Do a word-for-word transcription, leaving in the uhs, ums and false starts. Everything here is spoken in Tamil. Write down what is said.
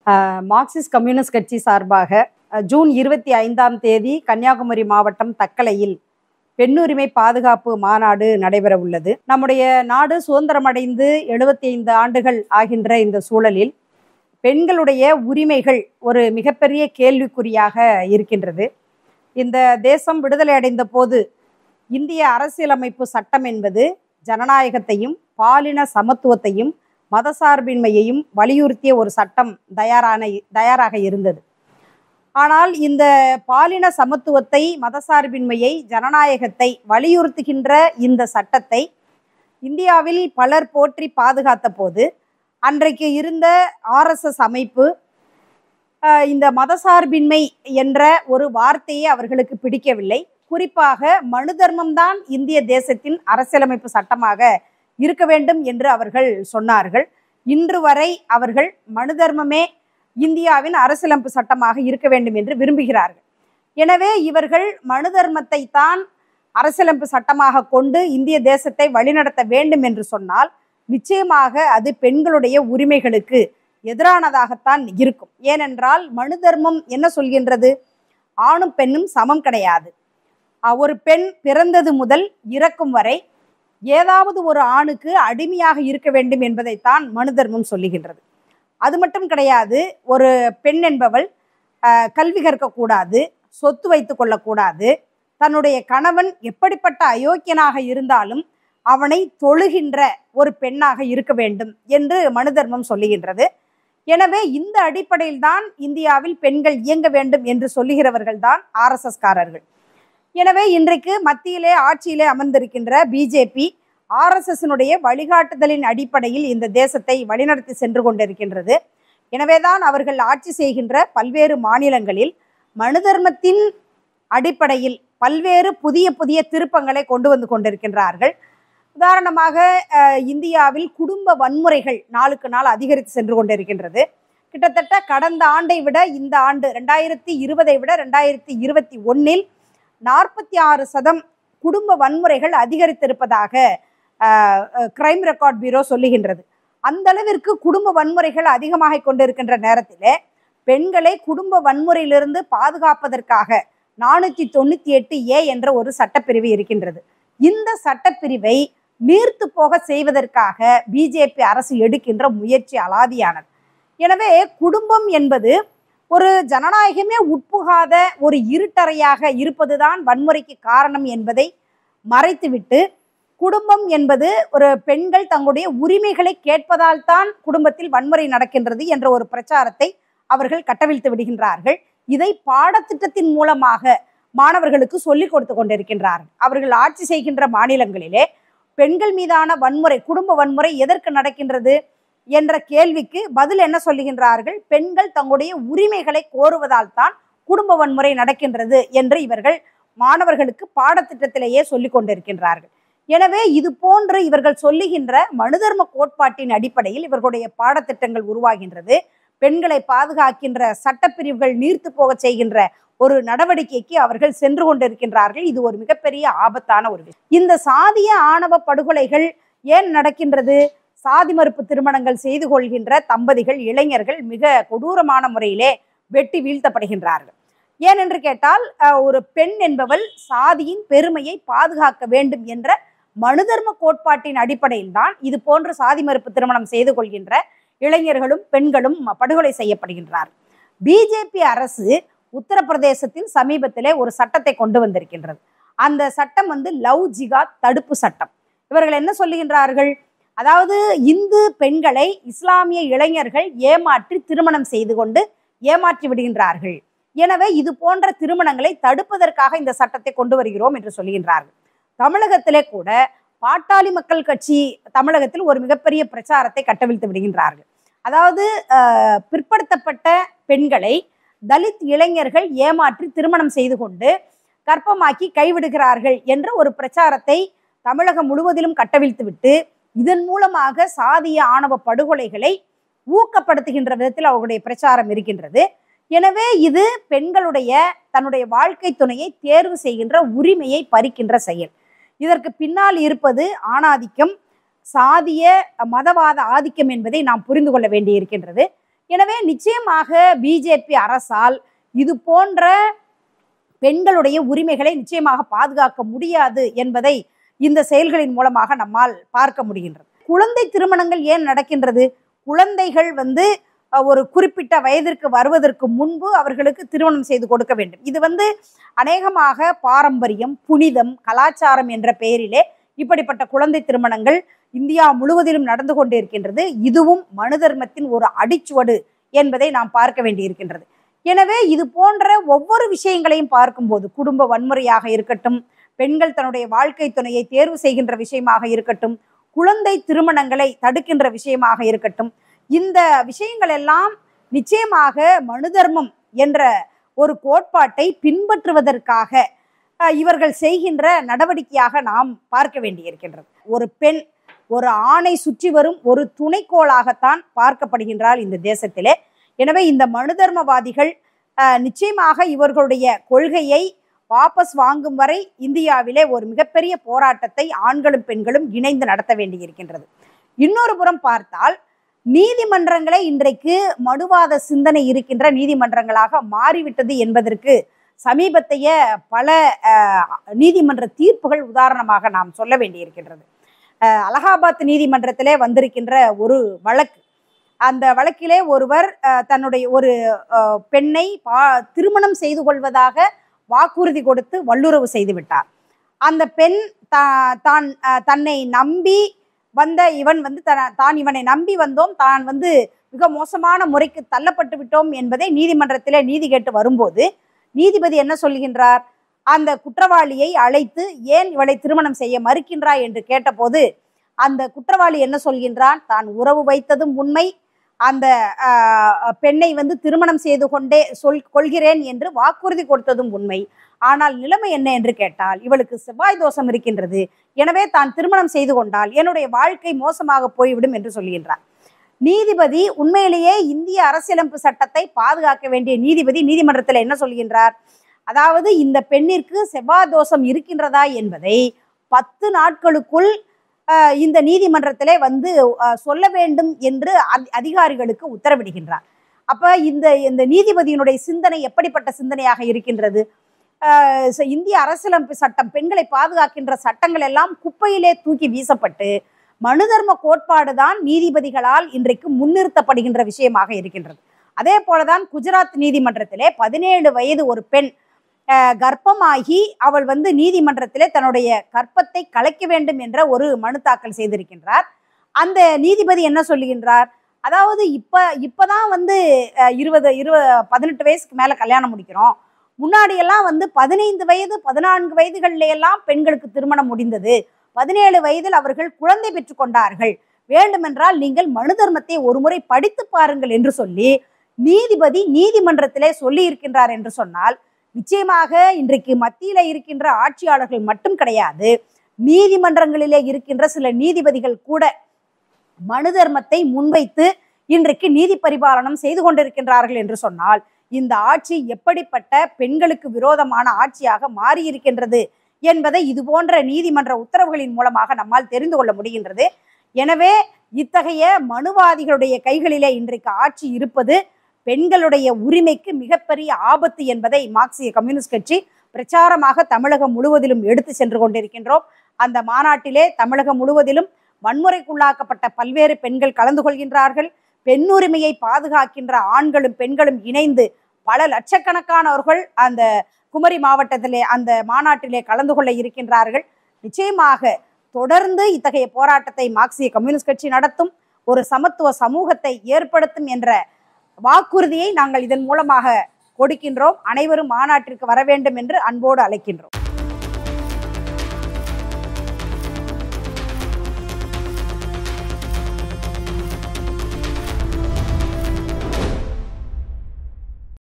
மார்க்சிஸ்ட் கம்யூனிஸ்ட் கட்சி சார்பாக ஜூன் இருபத்தி ஐந்தாம் தேதி கன்னியாகுமரி மாவட்டம் தக்கலையில் பெண்ணுரிமை பாதுகாப்பு மாநாடு நடைபெற உள்ளது. நம்முடைய நாடு சுதந்திரமடைந்து எழுபத்தி ஐந்து ஆண்டுகள் ஆகின்ற இந்த சூழலில் பெண்களுடைய உரிமைகள் ஒரு மிகப்பெரிய கேள்விக்குறியாக இருக்கின்றது. இந்த தேசம் விடுதலை அடைந்த போது இந்திய அரசியலமைப்பு சட்டம் என்பது ஜனநாயகத்தையும் பாலின சமத்துவத்தையும் மதசார்பின்மையையும் வலியுறுத்திய ஒரு சட்டம் தயாரான தயாராக இருந்தது. ஆனால் இந்த பாலின சமத்துவத்தை, மதசார்பின்மையை, ஜனநாயகத்தை வலியுறுத்துகின்ற இந்த சட்டத்தை இந்தியாவில் பலர் போற்றி பாதுகாத்த போது அன்றைக்கு இருந்த ஆர்எஸ்எஸ் அமைப்பு இந்த மதசார்பின்மை என்ற ஒரு வார்த்தையை அவர்களுக்கு பிடிக்கவில்லை. குறிப்பாக மனு தர்மம்தான் இந்திய தேசத்தின் அரசியலமைப்பு சட்டமாக இருக்க வேண்டும் என்று அவர்கள் சொன்னார்கள். இன்று வரை அவர்கள் மனு தர்மமே இந்தியாவின் அரசியலமைப்பு சட்டமாக இருக்க வேண்டும் என்று விரும்புகிறார்கள். எனவே இவர்கள் மனு தர்மத்தை தான் அரசியலமைப்பு சட்டமாக கொண்டு இந்திய தேசத்தை வழிநடத்த வேண்டும் என்று சொன்னால் நிச்சயமாக அது பெண்களுடைய உரிமைகளுக்கு எதிரானதாகத்தான் இருக்கும். ஏனென்றால் மனு தர்மம் என்ன சொல்கின்றது? ஆணும் பெண்ணும் சமம் கிடையாது. ஒரு பெண் பிறந்தது முதல் இறக்கும் வரை ஏதாவது ஒரு ஆணுக்கு அடிமையாக இருக்க வேண்டும் என்பதைத்தான் மனு தர்மம் சொல்லுகின்றது. அது மட்டும் கிடையாது, ஒரு பெண் என்பவள் கல்வி கற்கக்கூடாது, சொத்து வைத்து கொள்ளக்கூடாது, தன்னுடைய கணவன் எப்படிப்பட்ட அயோக்கியனாக இருந்தாலும் அவனை தொழுகின்ற ஒரு பெண்ணாக இருக்க வேண்டும் என்று மனு தர்மம் சொல்லுகின்றது. எனவே இந்த அடிப்படையில் தான் இந்தியாவில் பெண்கள் இயங்க வேண்டும் என்று சொல்லுகிறவர்கள் தான் ஆர்எஸ்எஸ் காரர்கள். எனவே இன்றைக்கு மத்தியிலே ஆட்சியிலே அமர்ந்திருக்கின்ற பிஜேபி ஆர்எஸ்எஸ்னுடைய வழிகாட்டுதலின் அடிப்படையில் இந்த தேசத்தை வழிநடத்தி சென்று கொண்டிருக்கின்றது. எனவேதான் அவர்கள் ஆட்சி செய்கின்ற பல்வேறு மாநிலங்களில் மனு தர்மத்தின் அடிப்படையில் பல்வேறு புதிய புதிய திருப்பங்களை கொண்டு வந்து கொண்டிருக்கின்றார்கள். உதாரணமாக இந்தியாவில் குடும்ப வன்முறைகள் நாளுக்கு நாள் அதிகரித்து சென்று கொண்டிருக்கின்றது. கிட்டத்தட்ட கடந்த ஆண்டை விட இந்த ஆண்டு ரெண்டாயிரத்தி இருபதை விட ரெண்டாயிரத்தி இருபத்தி ஒன்னில் நாற்பத்தி ஆறு சதம் குடும்ப வன்முறைகள் அதிகரித்திருப்பதாக கிரைம் ரெக்கார்ட் பியூரோ சொல்லுகின்றது. அந்த அளவிற்கு குடும்ப வன்முறைகள் அதிகமாக கொண்டிருக்கின்ற நேரத்தில் பெண்களை குடும்ப வன்முறையிலிருந்து பாதுகாப்பதற்காக நானூற்றி தொண்ணூற்றி எட்டு ஏ என்ற ஒரு சட்டப்பிரிவு இருக்கின்றது. இந்த சட்டப்பிரிவை நீர்த்து போக செய்வதற்காக பிஜேபி அரசு எடுக்கின்ற முயற்சி அலாதியானது. எனவே குடும்பம் என்பது ஒரு ஜனநாயகமே உட்புகாத ஒரு இருட்டறையாக இருப்பதுதான் வன்முறைக்கு காரணம் என்பதை மறைத்துவிட்டு குடும்பம் என்பது ஒரு பெண்கள் தங்களுடைய உரிமைகளை கேட்பதால் தான் குடும்பத்தில் வன்முறை நடக்கின்றது என்ற ஒரு பிரச்சாரத்தை அவர்கள் கட்டவிழ்த்து விடுகின்றார்கள். இதை பாடத்திட்டத்தின் மூலமாக மாணவர்களுக்கு சொல்லிக் கொடுத்து கொண்டிருக்கின்றார்கள். அவர்கள் ஆட்சி செய்கின்ற மாநிலங்களிலே பெண்கள் மீதான வன்முறை, குடும்ப வன்முறை எதற்கு நடக்கின்றது என்ற கேள்விக்கு பதில் என்ன சொல்லுகின்றார்கள்? பெண்கள் தங்களுடைய உரிமைகளை கோருவதால் தான் குடும்ப வன்முறை நடக்கின்றது என்று இவர்கள் மாணவர்களுக்கு பாடத்திட்டத்திலேயே சொல்லிக் கொண்டிருக்கின்றார்கள். எனவே இது போன்று இவர்கள் சொல்லுகின்ற மனுதர்ம கோட்பாட்டின் அடிப்படையில் இவர்களுடைய பாடத்திட்டங்கள் உருவாகின்றது. பெண்களை பாதுகாக்கின்ற சட்டப்பிரிவுகள் நீர்த்து போக செய்கின்ற ஒரு நடவடிக்கைக்கு அவர்கள் சென்று கொண்டிருக்கின்றார்கள். இது ஒரு மிகப்பெரிய ஆபத்தான ஒரு விஷயம். இந்த சாதிய ஆணவ படுகொலைகள் ஏன் நடக்கின்றது? சாதி மறுப்பு திருமணங்கள் செய்து கொள்கின்ற தம்பதிகள், இளைஞர்கள் மிக கொடூரமான முறையிலே வெட்டி வீழ்த்தப்படுகின்றார்கள். ஏனென்று கேட்டால் ஒரு பெண் என்பவள் சாதியின் பெருமையை பாதுகாக்க வேண்டும் என்ற மனுதர்ம கோட்பாட்டின் அடிப்படையில் தான் இது போன்ற சாதி மறுப்பு திருமணம் செய்து கொள்கின்ற இளைஞர்களும் பெண்களும் படுகொலை செய்யப்படுகின்றார்கள். பிஜேபி அரசு உத்தரப்பிரதேசத்தில் சமீபத்திலே ஒரு சட்டத்தை கொண்டு வந்திருக்கின்றது. அந்த சட்டம் வந்து லவ் ஜிகாத் தடுப்பு சட்டம். இவர்கள் என்ன சொல்லுகின்றார்கள்? அதாவது இந்து பெண்களை இஸ்லாமிய இளைஞர்கள் ஏமாற்றி திருமணம் செய்து கொண்டு ஏமாற்றி விடுகின்றார்கள். எனவே இது போன்ற திருமணங்களை தடுப்பதற்காக இந்த சட்டத்தை கொண்டு வருகிறோம் என்று சொல்லுகின்றார்கள். தமிழகத்திலே கூட பாட்டாளி மக்கள் கட்சி தமிழகத்தில் ஒரு மிகப்பெரிய பிரச்சாரத்தை கட்டவிழ்த்து விடுகின்றார்கள். அதாவது பிற்படுத்தப்பட்ட பெண்களை தலித் இளைஞர்கள் ஏமாற்றி திருமணம் செய்து கொண்டு கர்ப்பமாக்கி கைவிடுகிறார்கள் என்ற ஒரு பிரச்சாரத்தை தமிழகம் முழுவதிலும் கட்டவிழ்த்து விட்டு இதன் மூலமாக சாதிய ஆணவ படுகொலைகளை ஊக்கப்படுத்துகின்ற விதத்தில் அவர்களுடைய பிரச்சாரம் இருக்கின்றது. எனவே இது பெண்களுடைய தன்னுடைய வாழ்க்கை துணையை தேர்வு செய்கின்ற உரிமையை பறிக்கின்ற செயல். இதற்கு பின்னால் இருப்பது ஆணாதிக்கம், சாதிய மதவாத ஆதிக்கம் என்பதை நாம் புரிந்து கொள்ள வேண்டியிருக்கின்றது. எனவே நிச்சயமாக பிஜேபி அரசால் இது போன்ற பெண்களுடைய உரிமைகளை நிச்சயமாக பாதுகாக்க முடியாது என்பதை இந்த செயல்களின் மூலமாக நம்மால் பார்க்க முடிகின்றது. குழந்தை திருமணங்கள் ஏன் நடக்கின்றது? குழந்தைகள் வந்து ஒரு குறிப்பிட்ட வயதிற்கு வருவதற்கு முன்பு அவர்களுக்கு திருமணம் செய்து கொடுக்க வேண்டும். இது வந்து அநேகமாக பாரம்பரியம், புனிதம், கலாச்சாரம் என்ற பெயரிலே இப்படிப்பட்ட குழந்தை திருமணங்கள் இந்தியா முழுவதிலும் நடந்து கொண்டிருக்கின்றது. இதுவும் மனு தர்மத்தின் ஒரு அடிச்சுவடு என்பதை நாம் பார்க்க வேண்டியிருக்கின்றது. எனவே இது போன்ற ஒவ்வொரு விஷயங்களையும் பார்க்கும்போது, குடும்ப வன்முறையாக இருக்கட்டும், பெண்கள் தன்னுடைய வாழ்க்கை துணையை தேர்வு செய்கின்ற விஷயமாக இருக்கட்டும், குழந்தை திருமணங்களை தடுக்கின்ற விஷயமாக இருக்கட்டும், இந்த விஷயங்கள் எல்லாம் நிச்சயமாக மனு தர்மம் என்ற ஒரு கோட்பாட்டை பின்பற்றுவதற்காக இவர்கள் செய்கின்ற நடவடிக்கையாக நாம் பார்க்க வேண்டியிருக்கின்றது. ஒரு பெண் ஒரு ஆணை சுற்றி வரும் ஒரு துணைக்கோளாகத்தான் பார்க்கப்படுகின்றார் இந்த தேசத்திலே. எனவே இந்த மனு தர்மவாதிகள் நிச்சயமாக இவர்களுடைய கொள்கையை வாபஸ் வாங்கும் வரை இந்தியாவிலே ஒரு மிகப்பெரிய போராட்டத்தை ஆண்களும் பெண்களும் இணைந்து நடத்த வேண்டியிருக்கின்றது. இன்னொரு புறம் பார்த்தால் நீதிமன்றங்களே இன்றைக்கு மனுவாத சிந்தனை இருக்கின்ற நீதிமன்றங்களாக மாறிவிட்டது என்பதற்கு சமீபத்தைய பல நீதிமன்ற தீர்ப்புகள் உதாரணமாக நாம் சொல்ல வேண்டியிருக்கின்றது. அலகாபாத் நீதிமன்றத்திலே வந்திருக்கின்ற ஒரு வழக்கு, அந்த வழக்கிலே ஒருவர் தன்னுடைய ஒரு பெண்ணை பா திருமணம் செய்து கொள்வதாக வாக்குறுதி கொடுத்து வல்லுறவு செய்து விட்டார். அந்த பெண் தான் தன்னை நம்பி வந்த இவன் வந்து தான் இவனை நம்பி வந்தோம், தான் வந்து மிக மோசமான முறைக்கு தள்ளப்பட்டு விட்டோம் என்பதை நீதிமன்றத்திலே நீதி கேட்டு வரும்போது நீதிபதி என்ன சொல்கின்றார்? அந்த குற்றவாளியை அழைத்து ஏன் இவளை திருமணம் செய்ய மறுக்கின்றாய் என்று கேட்டபோது அந்த குற்றவாளி என்ன சொல்கின்றான்? தான் உறவு வைத்ததும் உண்மை, அந்த பெண்ணை வந்து திருமணம் செய்து கொண்டே சொல் கொள்கிறேன் என்று வாக்குறுதி கொடுத்ததும் உண்மை. ஆனால் நிலைமை என்ன என்று கேட்டால் இவளுக்கு செவ்வாய் தோஷம் இருக்கின்றது, எனவே தான் திருமணம் செய்து கொண்டால் என்னுடைய வாழ்க்கை மோசமாக போய்விடும் என்று சொல்கின்றார். நீதிபதி உண்மையிலேயே இந்திய அரசியலமைப்பு சட்டத்தை பாதுகாக்க வேண்டிய நீதிபதி நீதிமன்றத்தில் என்ன சொல்கின்றார்? அதாவது இந்த பெண்ணிற்கு செவ்வாய் தோஷம் இருக்கின்றதா என்பதை பத்து நாட்களுக்குள் இந்த நீதிமன்றத்திலே வந்து சொல்ல வேண்டும் என்று அதிகாரிகளுக்கு உத்தரவிடுகின்றார். அப்ப இந்த இந்த நீதிபதியினுடைய சிந்தனை எப்படிப்பட்ட சிந்தனையாக இருக்கின்றது? இந்திய அரசியலமைப்பு சட்டம், பெண்களை பாதுகாக்கின்ற சட்டங்கள் எல்லாம் குப்பையிலே தூக்கி வீசப்பட்டு மனு தர்ம கோட்பாடு தான் நீதிபதிகளால் இன்றைக்கு முன்னிறுத்தப்படுகின்ற விஷயமாக இருக்கின்றது. அதே போலதான் குஜராத் நீதிமன்றத்திலே பதினேழு வயது ஒரு பெண் கர்ப்பமாகி அவள் வந்து நீதிமன்றத்திலே தன்னுடைய கர்ப்பத்தை கலைக்க வேண்டும் என்ற ஒரு மனு தாக்கல் செய்திருக்கின்றார். அந்த நீதிபதி என்ன சொல்லுகின்றார்? அதாவது இப்ப இப்பதான் வந்து இருபது இருபது பதினெட்டு வயசுக்கு மேல கல்யாணம் முடிக்கிறோம், முன்னாடியெல்லாம் வந்து பதினைந்து வயது பதினான்கு வயதுகளிலே எல்லாம் பெண்களுக்கு திருமணம் முடிந்தது, பதினேழு வயதில் அவர்கள் குழந்தை பெற்றுக் கொண்டார்கள், வேண்டுமென்றால் நீங்கள் மனு தர்மத்தை ஒரு முறை படித்து பாருங்கள் என்று சொல்லி நீதிபதி நீதிமன்றத்திலே சொல்லி இருக்கின்றார் என்று சொன்னால் நிச்சயமாக இன்றைக்கு மத்தியில இருக்கின்ற ஆட்சியாளர்கள் மட்டும் கிடையாது, நீதிமன்றங்களிலே இருக்கின்ற சில நீதிபதிகள் கூட மனு தர்மத்தை முன்வைத்து இன்றைக்கு நீதி பரிபாலனம் செய்து கொண்டிருக்கின்றார்கள் என்று சொன்னால் இந்த ஆட்சி எப்படிப்பட்ட பெண்களுக்கு விரோதமான ஆட்சியாக மாறியிருக்கின்றது என்பதை இது போன்ற நீதிமன்ற உத்தரவுகளின் மூலமாக நம்மால் தெரிந்து கொள்ள முடிகின்றது. எனவே இத்தகைய மனுவாதிகளுடைய கைகளிலே இன்றைக்கு ஆட்சி இருப்பது பெண்களுடைய உரிமைக்கு மிகப்பெரிய ஆபத்து என்பதை மார்க்சிய கம்யூனிஸ்ட் கட்சி பிரச்சாரமாக தமிழகம் முழுவதிலும் எடுத்து சென்று கொண்டிருக்கின்றோம். அந்த மாநாட்டிலே தமிழகம் முழுவதிலும் வன்முறைக்குள்ளாக்கப்பட்ட பல்வேறு பெண்கள் கலந்து கொள்கின்றார்கள். பெண்ணுரிமையை பாதுகாக்கின்ற ஆண்களும் பெண்களும் இணைந்து பல லட்சக்கணக்கானவர்கள் அந்த குமரி மாவட்டத்திலே அந்த மாநாட்டிலே கலந்து கொள்ள இருக்கின்றார்கள். நிச்சயமாக தொடர்ந்து இத்தகைய போராட்டத்தை மார்க்சிய கம்யூனிஸ்ட் கட்சி நடத்தும், ஒரு சமத்துவ சமூகத்தை ஏற்படுத்தும் என்ற வாக்குறுதியை நாங்கள் இதன் மூலமாக கொடுக்கின்றோம். அனைவரும் மாநாட்டிற்கு வர வேண்டும் என்று அன்போடு அழைக்கின்றோம்.